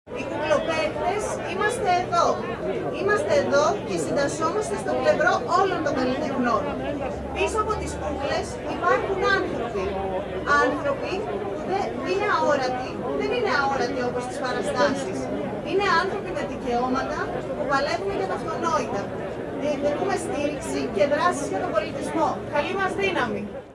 Οι κουκλοπαίκτες είμαστε εδώ. Είμαστε εδώ και συντασσόμαστε στο πλευρό όλων των καλλιτεχνών. Πίσω από τις κούκλες υπάρχουν άνθρωποι. Άνθρωποι που δεν είναι αόρατοι, δεν είναι αόρατοι όπως τις παραστάσεις. Είναι άνθρωποι με δικαιώματα που παλεύουν για τα αυτονόητα. Διεκδικούμε στήριξη και δράσεις για τον πολιτισμό. Καλή μας δύναμη!